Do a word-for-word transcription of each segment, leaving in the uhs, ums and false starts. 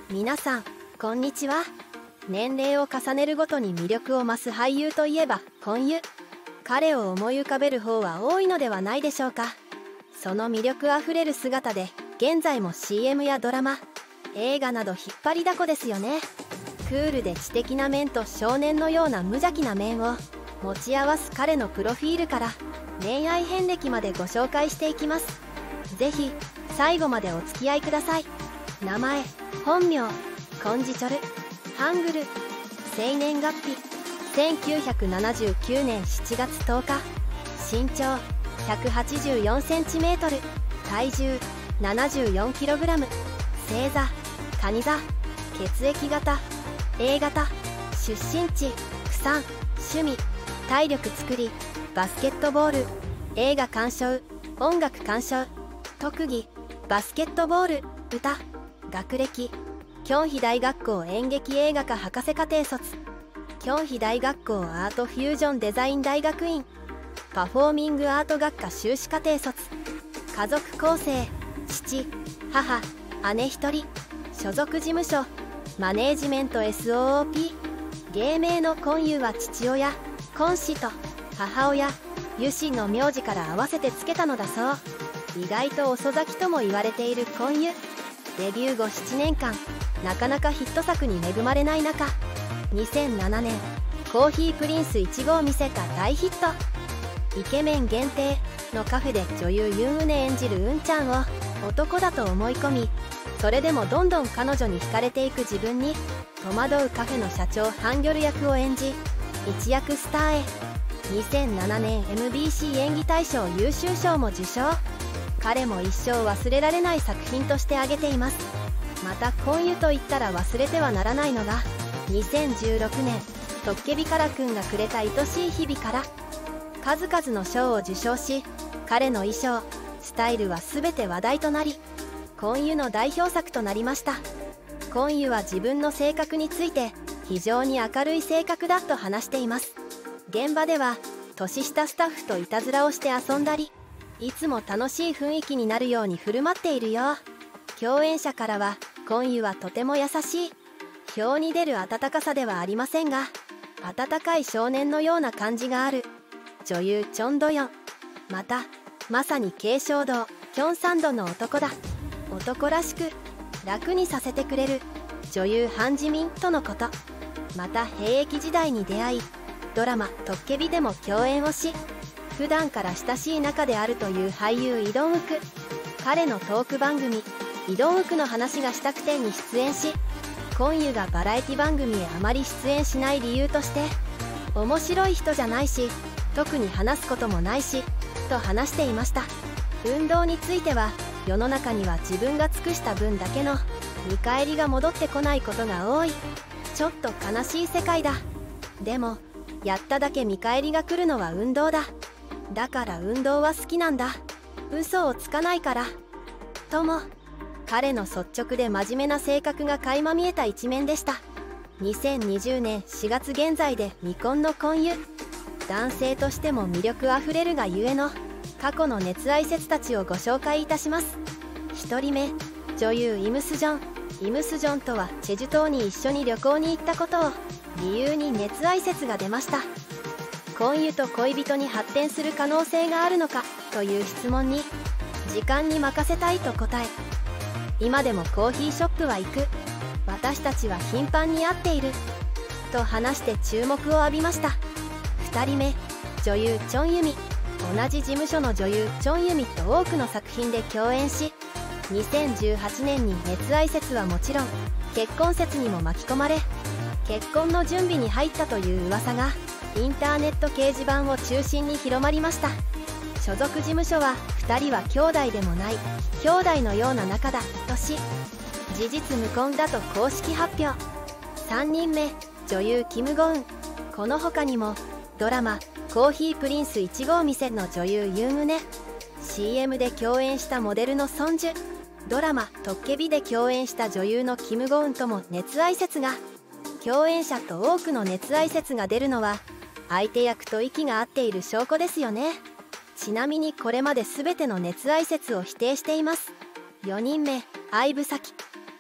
皆さんこんにちは。年齢を重ねるごとに魅力を増す俳優といえばコンユ。彼を思い浮かべる方は多いのではないでしょうか。その魅力あふれる姿で現在も シーエム やドラマ、映画など引っ張りだこですよね。クールで知的な面と少年のような無邪気な面を持ち合わす彼のプロフィールから恋愛遍歴までご紹介していきます。ぜひ最後までお付き合いください。名前、本名、コンジチョル、ハングル、生年月日せんきゅうひゃくななじゅうきゅうねんしちがつとおか、身長 ひゃくはちじゅうよんセンチメートル、体重 ななじゅうよんキログラム、星座、蟹座、血液型、A 型、出身地、プサン、趣味、体力作り、バスケットボール、映画鑑賞、音楽鑑賞、特技、バスケットボール、歌、学歴、キョンヒ大学校演劇映画科博士課程卒、キョンヒ大学校アートフュージョンデザイン大学院、パフォーミングアート学科修士課程卒、家族構成、父、母、姉一人、所属事務所、マネージメント エスオーオーピー、芸名のコンユは父親、コン氏と母親、ユ氏の名字から合わせてつけたのだそう。意外と遅咲きとも言われているコンユ。デビュー後ななねんかん、なかなかヒット作に恵まれない中、にせんななねんコーヒープリンスいち号店が大ヒット。イケメン限定のカフェで女優ユンウネ演じるウンちゃんを男だと思い込み、それでもどんどん彼女に惹かれていく自分に戸惑うカフェの社長ハンギョル役を演じ、一躍スターへ。にせんななねん エムビーシー 演技大賞優秀賞も受賞。彼も一生忘れられない作品として挙げています。またコンユといったら忘れてはならないのがにせんじゅうろくねんトッケビカラくんがくれた愛しい日々から数々の賞を受賞し、彼の衣装スタイルは全て話題となり、コンユの代表作となりました。コンユは自分の性格について非常に明るい性格だと話しています。現場では年下スタッフといたずらをして遊んだり、いつも楽しい雰囲気になるように振る舞っているよ。共演者からはコンユはとても優しい、表に出る温かさではありませんが温かい少年のような感じがある女優チョンドヨン。またまさに慶尚道キョンサンドの男だ。男らしく楽にさせてくれる女優ハンジミンとのこと。また兵役時代に出会い、ドラマ「トッケビ」でも共演をし、普段から親しい仲であるという俳優イドンウク。彼のトーク番組「イドンウクの話がしたくて」に出演し、コンユがバラエティ番組へあまり出演しない理由として、面白い人じゃないし特に話すこともないしと話していました。運動については世の中には自分が尽くした分だけの見返りが戻ってこないことが多い。ちょっと悲しい世界だ。でもやっただけ見返りが来るのは運動だ。だから運動は好きなんだ。嘘をつかないからとも、彼の率直で真面目な性格が垣間見えた一面でした。にせんにじゅうねんしがつ現在で未婚のコンユ。男性としても魅力あふれるがゆえの過去の熱愛説たちをご紹介いたします。ひとりめ、女優イムスジョン。イムスジョンとはチェジュ島に一緒に旅行に行ったことを理由に熱愛説が出ました。コンユと恋人に発展する可能性があるのかという質問に、時間に任せたいと答え、今でもコーヒーショップは行く、私たちは頻繁に会っていると話して注目を浴びました。ふたりめ、女優チョンユミ。同じ事務所の女優チョンユミと多くの作品で共演し、にせんじゅうはちねんに熱愛説はもちろん結婚説にも巻き込まれ、結婚の準備に入ったという噂がインターネット掲示板を中心に広まりました。所属事務所はふたりは兄弟でもない兄弟のような仲だとし、事実無根だと公式発表。さんにんめ、女優キム・ゴウン。この他にもドラマ「コーヒープリンスいち号店」の女優ユンウネ、 シーエム で共演したモデルのソンジュ、ドラマ「トッケビ」で共演した女優のキム・ゴウンとも熱愛説が。共演者と多くの熱愛説が出るのは相手役と息が合っている証拠ですよね。ちなみにこれまで全ての熱愛説を否定しています。よにんめ、相武咲。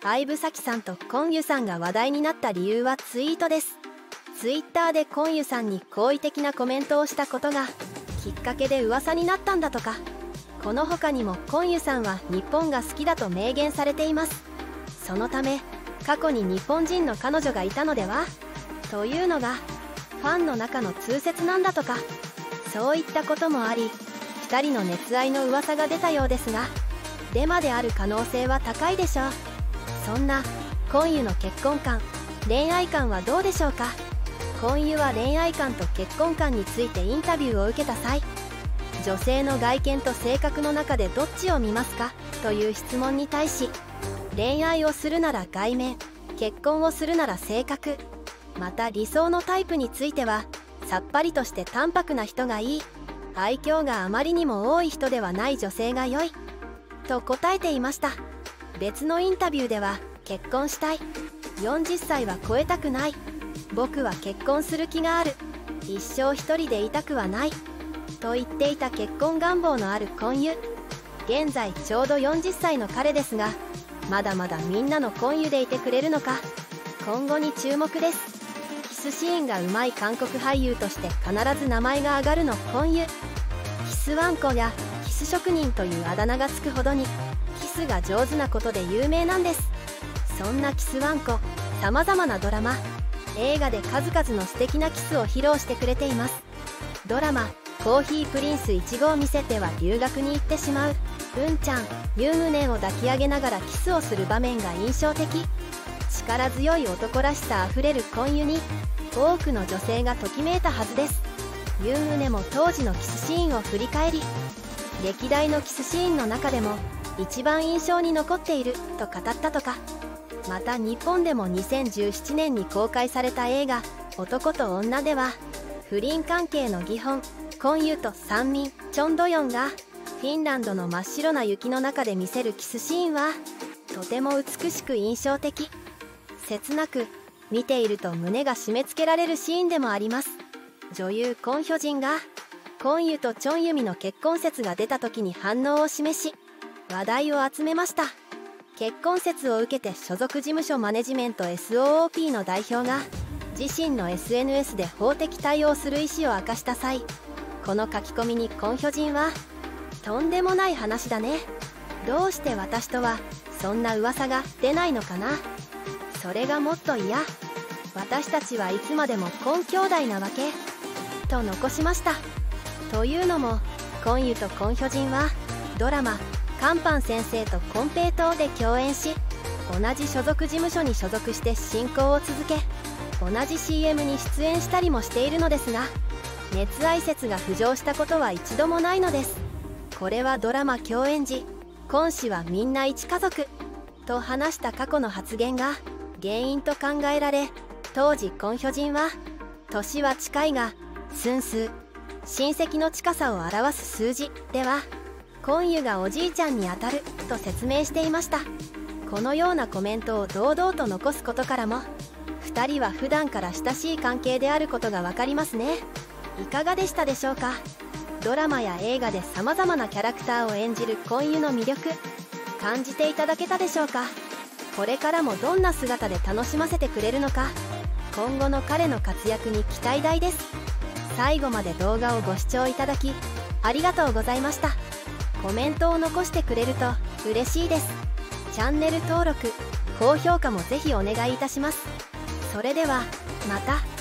相武咲さんとコンユさんが話題になった理由はツイートです。ツイッターでコンユさんに好意的なコメントをしたことがきっかけで噂になったんだとか。この他にもコンユさんは日本が好きだと明言されています。そのため過去に日本人の彼女がいたのではというのがファンの中の通説なんだとか。そういったこともありふたりの熱愛の噂が出たようですが、デマである可能性は高いでしょう。そんなコンユの結婚観、恋愛観はどうでしょうか。コンユは恋愛観と結婚観についてインタビューを受けた際、女性の外見と性格の中でどっちを見ますかという質問に対し、恋愛をするなら外面、結婚をするなら性格、また理想のタイプについてはさっぱりとして淡白な人がいい、愛嬌があまりにも多い人ではない女性が良いと答えていました。別のインタビューでは、結婚したい、よんじゅっさいは超えたくない、僕は結婚する気がある、一生一人でいたくはないと言っていた結婚願望のあるコンユ。現在ちょうどよんじゅっさいの彼ですが、まだまだみんなのコンユでいてくれるのか、今後に注目です。キスシーンがうまい韓国俳優として必ず名前が挙がるのコンユ。キスワンコやキス職人というあだ名がつくほどにキスが上手なことで有名なんです。そんなキスワンコ、さまざまなドラマ、映画で数々の素敵なキスを披露してくれています。ドラマ「コーヒープリンスいち号見せて」は留学に行ってしまううんちゃんユンウネンを抱き上げながらキスをする場面が印象的。力強い男らしさあふれるコンユに多くの女性がときめいたはずです。ユンウネも当時のキスシーンを振り返り、歴代のキスシーンの中でも一番印象に残っていると語ったとか。また日本でもにせんじゅうななねんに公開された映画「男と女」では、不倫関係の疑本コンユと三民チョンドヨンがフィンランドの真っ白な雪の中で見せるキスシーンはとても美しく印象的。切なく見ていると胸が締め付けられるシーンでもあります。女優コン・ヒョジンがコンユとチョンユミの結婚説が出た時に反応を示し話題を集めました。結婚説を受けて所属事務所マネジメント エスオーオーピー の代表が自身の エスエヌエス で法的対応する意思を明かした際、この書き込みにコン・ヒョジンは「とんでもない話だね、どうして私とはそんな噂が出ないのかな、それがもっと嫌、私たちはいつまでもコン兄弟なわけ」と残しました。というのもコンユとコン・ヒョジンはドラマ「カンパン先生とコンペイトー」で共演し、同じ所属事務所に所属して親交を続け、同じ シーエム に出演したりもしているのですが、熱愛説が浮上したことは一度もないのです。これはドラマ共演時、コン氏はみんな一家族と話した過去の発言が原因と考えられ、当時コン・ヒョジンは年は近いが寸数、親戚の近さを表す数字ではコンユがおじいちゃんにあたると説明していました。このようなコメントを堂々と残すことからもふたりは普段から親しい関係であることが分かりますね。いかがでしたでしょうか。ドラマや映画でさまざまなキャラクターを演じるコンユの魅力、感じていただけたでしょうか。これからもどんな姿で楽しませてくれるのか、今後の彼の活躍に期待大です。最後まで動画をご視聴いただきありがとうございました。コメントを残してくれると嬉しいです。チャンネル登録、高評価もぜひお願いいたします。それではまた。